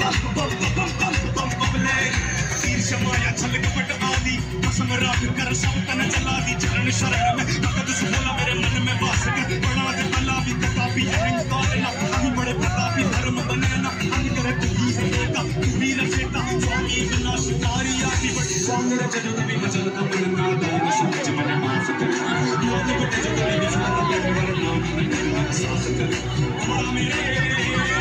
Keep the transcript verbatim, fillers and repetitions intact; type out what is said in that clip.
ईर्ष्या छल कपट आदि कसम राख कर सब तन चला दी चरण शरण में भगत सुबोला मेरे मन में वास कर बड़ा कला भी कतापी अहंकार ना अभी बड़े प्रतापी धर्म बने ना अंग करे तू ही रहेगा तू ही रचेता स्वामी विनाशकारी आदि बट स्वामी रचना भी मचलता मन ना दान सोच मन माफ कर मोद बट जग में विचार कर वरना साथ कर मेरे